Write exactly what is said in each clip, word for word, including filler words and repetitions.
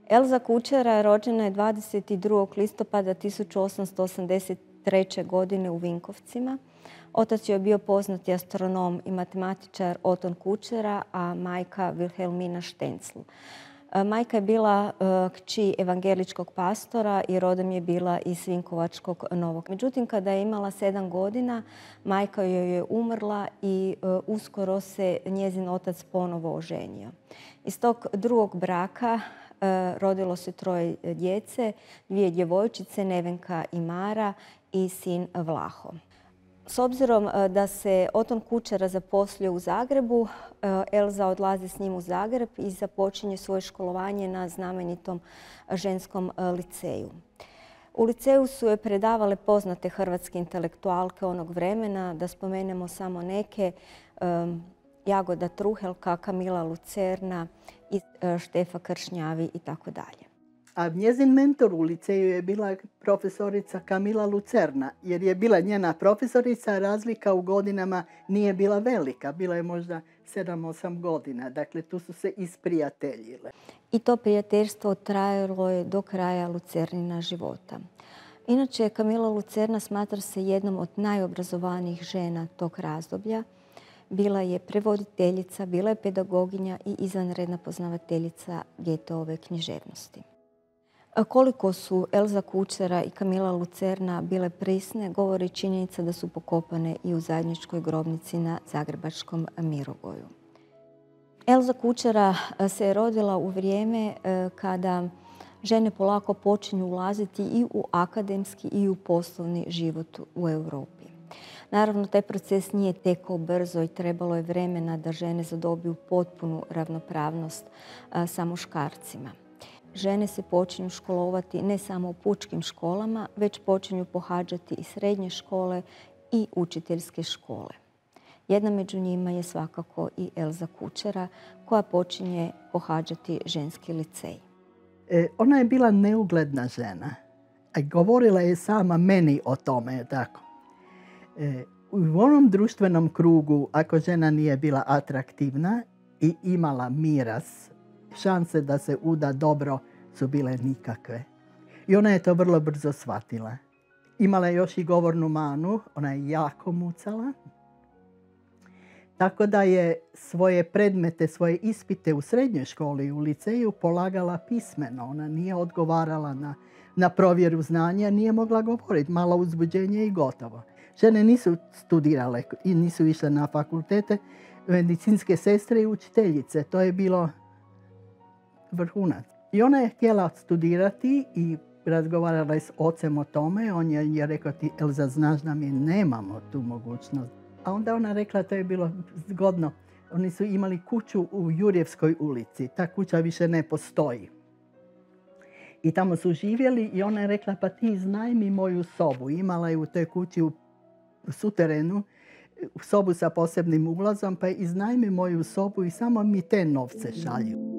Elza Kučera rođena je dvadeset drugog listopada tisuću osamsto osamdeset treće. godine u Vinkovcima. Otac je bio poznati astronom i matematičar Oton Kučera, a majka Wilhelmina Štencl. Majka je bila kći evangeličkog pastora i rodom je bila iz Vinkovačkog Novog. Međutim, kada je imala sedam godina, majka joj je umrla i uskoro se njezin otac ponovo oženio. Iz tog drugog braka rodilo se troje djece, dvije djevojčice, Nevenka i Mara, i sin Vlaho. S obzirom da se Oton Kučera zaposlio u Zagrebu, Elza odlazi s njim u Zagreb i započinje svoje školovanje na znamenitom ženskom liceju. U liceju su joj predavale poznate hrvatske intelektualke onog vremena, da spomenemo samo neke, Jagoda Truhelka, Kamila Lucerna i Štefa Kršnjavi i tako dalje. A njezin mentor u liceju je bila profesorica Kamila Lucerna, jer je bila njena profesorica, a razlika u godinama nije bila velika. Bila je možda sedam osam godina. Dakle, tu su se isprijateljile. I to prijateljstvo trajalo je do kraja Lucernina života. Inače, Kamila Lucerna smatra se jednom od najobrazovanijih žena tog razdoblja. Bila je prevoditeljica, bila je pedagoginja i izvanredna poznavateljica Goetheove književnosti. Koliko su Elza Kučera i Kamila Lucerna bile prisne, govori činjenica da su pokopane i u zajedničkoj grobnici na zagrebačkom Mirogoju. Elza Kučera se je rodila u vrijeme kada žene polako počinju ulaziti i u akademski i u poslovni život u Europi. Naravno, taj proces nije tekao brzo i trebalo je vremena da žene zadobiju potpunu ravnopravnost sa muškarcima. Žene se počinju školovati ne samo u pučkim školama, već počinju pohađati i srednje škole i učiteljske škole. Jedna među njima je svakako i Elza Kučera, koja počinje pohađati ženski licej. E, ona je bila neugledna žena. A govorila je sama meni o tome. Tako. E, u onom društvenom krugu, ako žena nije bila atraktivna i imala miraz, šanse da se uda dobro su bile nikakve. I ona je to vrlo brzo shvatila. Imala je još i govornu manu, ona je jako mucala. Tako da je svoje predmete, svoje ispite u srednjoj školi i u liceju polagala pismeno. Ona nije odgovarala na, na provjeru znanja, nije mogla govoriti. Malo uzbuđenje i gotovo. Žene nisu studirale i nisu išle na fakultete, medicinske sestre i učiteljice. To je bilo vrhunac. I ona je htjela studirati i razgovarala je s ocem o tome. On je, je rekao, ti Elza, znaš da mi nemamo tu mogućnost. A onda ona rekla, to je bilo zgodno. Oni su imali kuću u Jurjevskoj ulici. Ta kuća više ne postoji. I tamo su živjeli i ona je rekla, pa ti iznajmi moju sobu. Imala je u toj kući u, u suterenu sobu sa posebnim ulazom, pa iznajmi moju sobu i samo mi te novce šalju.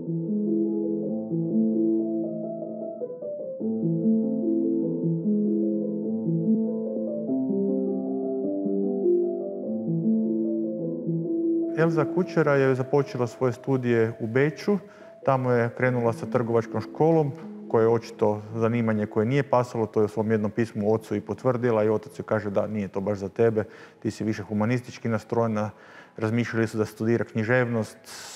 Elza Kučera je započela svoje studije u Beču. Tamo je krenula sa trgovačkom školom, koje je očito zanimanje koje nije pasalo. To je u svom jednom pismu ocu i potvrdila i otac joj kaže da nije to baš za tebe. Ti si više humanistički nastrojena. Razmišljali su da studira književnost.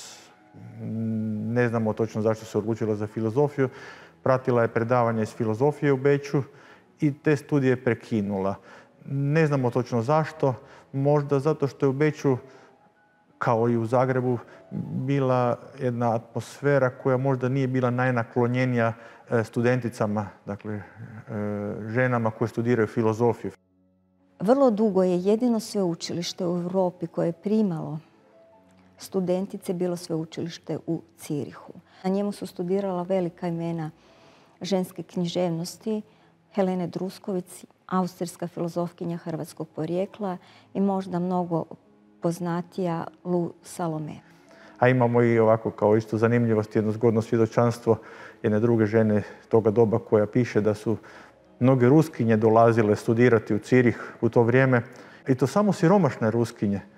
Ne znamo točno zašto se odlučila za filozofiju. Pratila je predavanje iz filozofije u Beču i te studije prekinula. Ne znamo točno zašto. Možda zato što je u Beču, kao i u Zagrebu, bila jedna atmosfera koja možda nije bila najnaklonjenija studenticama, dakle ženama koje studiraju filozofiju. Vrlo dugo je jedino sveučilište u Europi koje je primalo studentice bilo sveučilište u Cirihu. Na njemu su studirala velika imena ženske književnosti, Helene Drusković, austrijska filozofkinja hrvatskog porijekla i možda mnogo poznatija Lu Salome. A imamo i ovako kao isto zanimljivost, jedno zgodno svjedočanstvo jedne druge žene toga doba koja piše da su mnoge Ruskinje dolazile studirati u Cirih u to vrijeme. I to samo siromašne Ruskinje.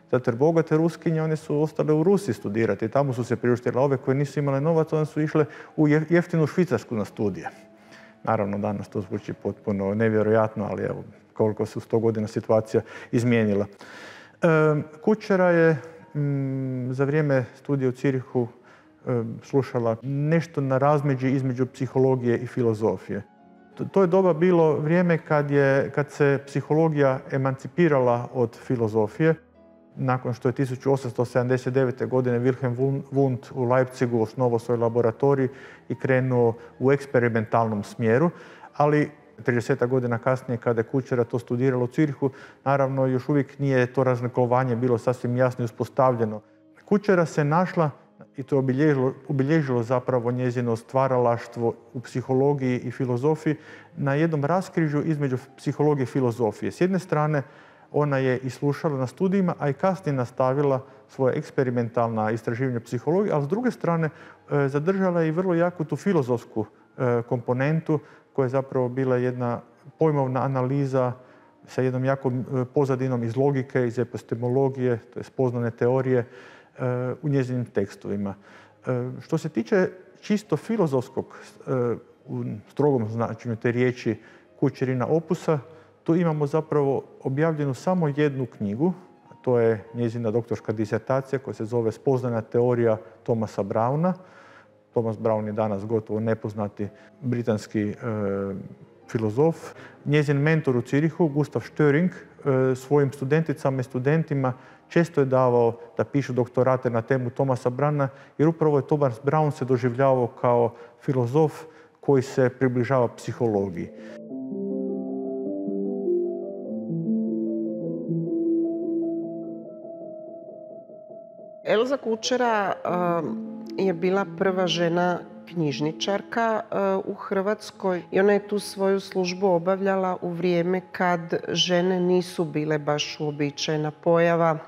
Zato jer bogate Ruskinje, one su ostale u Rusiji studirati. Tamo su se priuštile. Ove koje nisu imale novac, one su išle u jeftinu Švicarsku na studije. Naravno, danas to zvuči potpuno nevjerojatno, ali evo, koliko se u sto godina situacija izmijenila. E, Kučera je m, za vrijeme studija u Zürichu e, slušala nešto na razmeđi između psihologije i filozofije. To, to je doba bilo vrijeme kad, je, kad se psihologija emancipirala od filozofije. Nakon što je tisuću osamsto sedamdeset devete. godine Wilhelm Wundt u Leipzigu osnovao svoj laboratorij i krenuo u eksperimentalnom smjeru, ali trideset godina kasnije, kada je Kučera to studirala u Zürichu, naravno još uvijek nije to razlikovanje bilo sasvim jasno i uspostavljeno. Kučera se našla, i to je obilježilo, obilježilo zapravo njezino stvaralaštvo u psihologiji i filozofiji, na jednom raskrižju između psihologije i filozofije. S jedne strane, ona je i slušala na studijima, a i kasnije nastavila svoje eksperimentalna istraživanja psihologije, ali s druge strane zadržala je i vrlo jaku tu filozofsku komponentu, koja je zapravo bila jedna pojmovna analiza sa jednom jakom pozadinom iz logike, iz epistemologije, to je spoznane teorije u njezinim tekstovima. Što se tiče čisto filozofskog, u strogom značenju te riječi, Kučerina opusa, tu imamo zapravo objavljenu samo jednu knjigu, a to je njezina doktorska disertacija koja se zove Spoznana teorija Thomasa Browna. Thomas Brown je danas gotovo nepoznati britanski e, filozof. Njezin mentor u Zürichu, Gustav Störing, e, svojim studenticama i studentima često je davao da pišu doktorate na temu Thomasa Browna, jer upravo je Thomas Brown se doživljavao kao filozof koji se približava psihologiji. Elza Kučera je bila prva žena knjižničarka u Hrvatskoj i ona je tu svoju službu obavljala u vrijeme kad žene nisu bile baš uobičajena pojava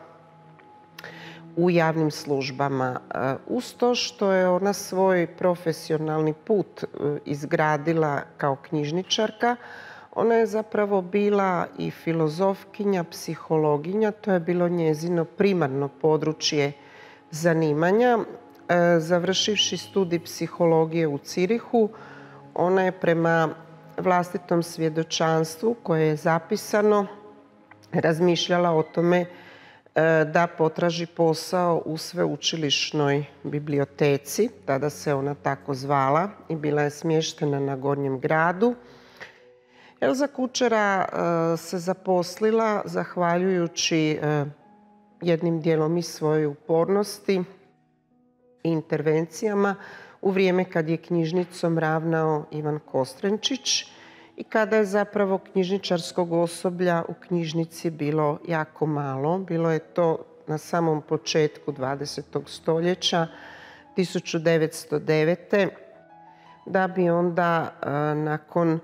u javnim službama. Uz to što je ona svoj profesionalni put izgradila kao knjižničarka, ona je zapravo bila i filozofkinja, psihologinja, to je bilo njezino primarno područje zanimanja. Završivši studij psihologije u Zürichu, ona je prema vlastitom svjedočanstvu koje je zapisano razmišljala o tome da potraži posao u sveučilišnoj biblioteci, tada se ona tako zvala i bila je smještena na Gornjem gradu. Elza Kučera se zaposlila zahvaljujući jednim dijelom i svoje upornosti i intervencijama u vrijeme kad je knjižnicom ravnao Ivan Kostrenčić i kada je zapravo knjižničarskog osoblja u knjižnici bilo jako malo. Bilo je to na samom početku dvadesetog stoljeća, tisuću devetsto devete. da bi onda nakon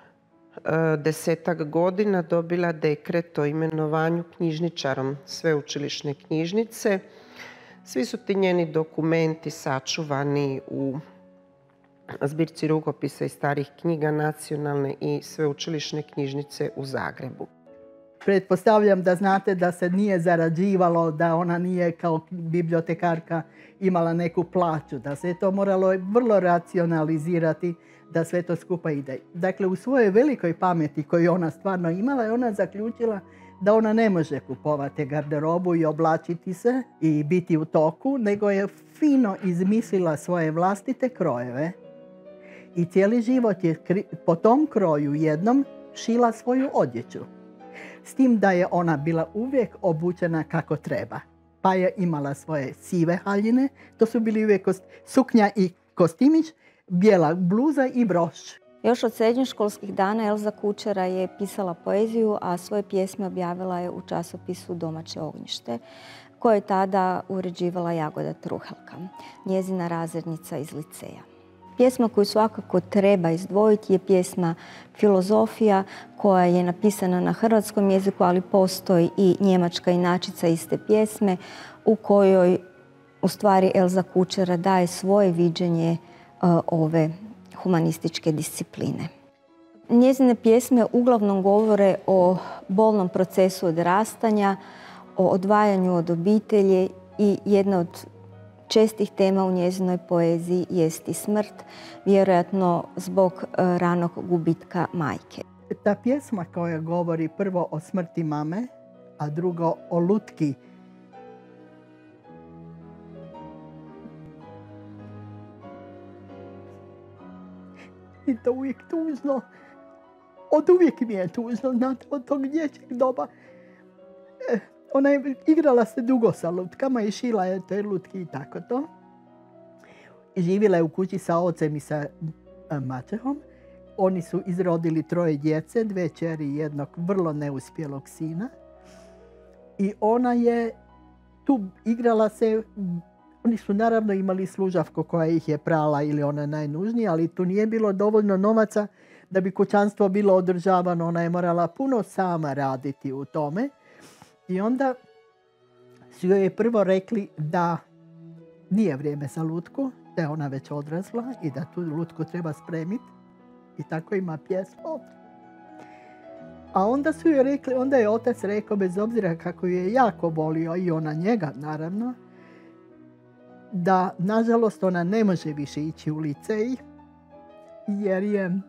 desetak godina dobila dekret o imenovanju knjižničarom sveučilišne knjižnice. Svi su ti njeni dokumenti sačuvani u zbirci rukopisa i starih knjiga Nacionalne i sveučilišne knjižnice u Zagrebu. Pretpostavljam da znate da se nije zarađivalo, da ona nije kao bibliotekarka imala neku plaću, da se je to moralo vrlo racionalizirati da sve to skupa ide. Dakle, u svojoj velikoj pameti koju ona stvarno imala, je ona zaključila da ona ne može kupovati garderobu i oblačiti se i biti u toku, nego je fino izmislila svoje vlastite krojeve i cijeli život je po tom kroju jednom šila svoju odjeću. S tim da je ona bila uvijek obučena kako treba. Pa je imala svoje sive haljine, to su bili uvijek suknja i kostimić, bijela bluza i broš. Još od srednjoškolskih dana Elza Kučera je pisala poeziju, a svoje pjesme objavila je u časopisu Domaće ognjište, koje je tada uređivala Jagoda Truhelka, njezina razrednica iz liceja. Pjesma koju svakako treba izdvojiti je pjesma Filozofija, koja je napisana na hrvatskom jeziku, ali postoji i njemačka inačica iste pjesme u kojoj u stvari Elza Kučera daje svoje viđenje uh, ove humanističke discipline. Njezine pjesme uglavnom govore o bolnom procesu odrastanja, o odvajanju od obitelji i jedna od čestih tema u njezinoj poeziji jest i smrt, vjerojatno zbog ranog gubitka majke. Ta pjesma koja govori prvo o smrti mame, a drugo o lutki. I to uvijek tužno. Od uvijek mi je tužno, znate, od tog dječjeg doba. E, ona je igrala se dugo sa lutkama i šila je te lutki i tako to. I živjela je u kući sa ocem i sa maćehom. Oni su izrodili troje djece, dve kćeri i jednog vrlo neuspjelog sina. I ona je tu igrala se, oni su naravno imali služavku koja ih je prala ili ona najnužnija, ali tu nije bilo dovoljno novaca da bi kućanstvo bilo održavano. Ona je morala puno sama raditi u tome. I onda su joj prvo rekli da nije vrijeme za lutku, da je ona već odrasla i da tu lutku treba spremiti. I tako ima pjesmu. A onda su joj rekli, onda je otac rekao, bez obzira kako je jako volio i ona njega naravno, da nažalost ona ne može više ići u licej jer je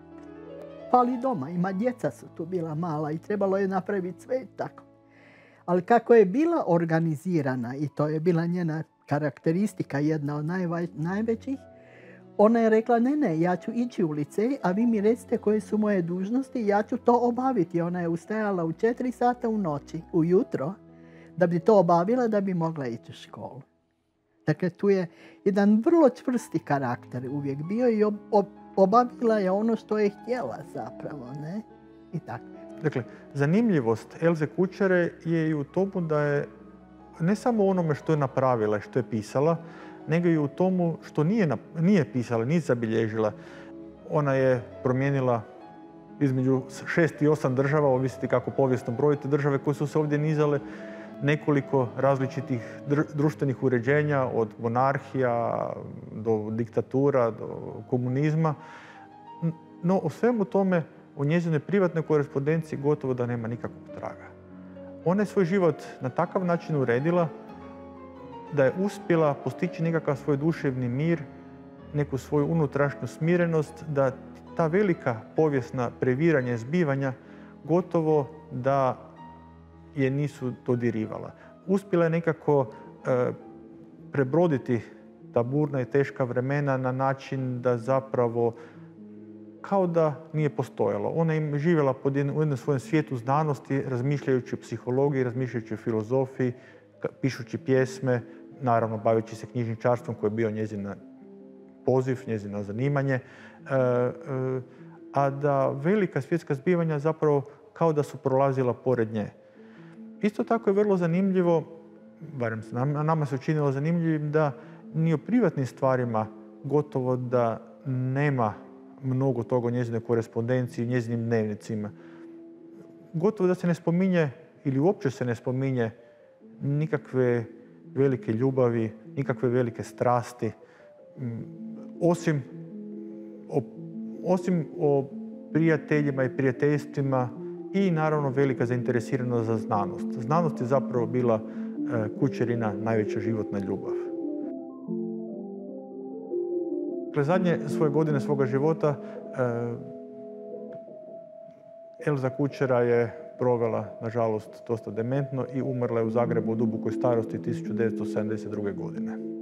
pali doma. Ima djeca su tu bila mala i trebalo je napraviti sve tako. Ali kako je bila organizirana i to je bila njena karakteristika, jedna od najvaj, najvećih, ona je rekla, ne, ne, ja ću ići u licej, a vi mi recite koje su moje dužnosti i ja ću to obaviti. Ona je ustajala u četiri sata u noći, ujutro, da bi to obavila, da bi mogla ići u školu. Dakle, tu je jedan vrlo čvrsti karakter uvijek bio i ob, ob, obavila je ono što je htjela zapravo, ne? I tako. Dakle, zanimljivost Elze Kučere je i u tomu da je ne samo onome što je napravila i što je pisala, nego i u tomu što nije, nije pisala, nije zabilježila. Ona je promijenila između šest i osam država, ovisiti kako povijesno brojite države koje su se ovdje nizale, nekoliko različitih društvenih uređenja, od monarhija do diktatura, do komunizma. No, o svemu tome u njezinoj privatnoj korespondenciji gotovo da nema nikakvog traga. Ona je svoj život na takav način uredila da je uspjela postići nekakav svoj duševni mir, neku svoju unutrašnju smirenost, da ta velika povijesna previranja i zbivanja gotovo da je nisu dodirivala. Uspjela je nekako e, prebroditi ta burna i teška vremena na način da zapravo kao da nije postojalo. Ona je živjela pod jednom, u jednom svojem svijetu znanosti, razmišljajući o psihologiji, razmišljajući o filozofiji, pišući pjesme, naravno baveći se knjižničarstvom koje je bio njezin poziv, njezino zanimanje, e, e, a da velika svjetska zbivanja zapravo kao da su prolazila pored nje. Isto tako je vrlo zanimljivo, barem nama se učinilo zanimljivim, da ni o privatnim stvarima gotovo da nema mnogo toga u njezinoj korespondenciji, njezinim dnevnicima. Gotovo da se ne spominje, ili uopće se ne spominje, nikakve velike ljubavi, nikakve velike strasti, osim o, osim o prijateljima i prijateljstvima i naravno velika zainteresiranost za znanost. Znanost je zapravo bila Kučerina najveća životna ljubav. Dakle, zadnje svoje godine svoga života Elza Kučera je provela, nažalost, dosta dementno i umrla je u Zagrebu u dubokoj starosti tisuću devetsto sedamdeset druge. godine.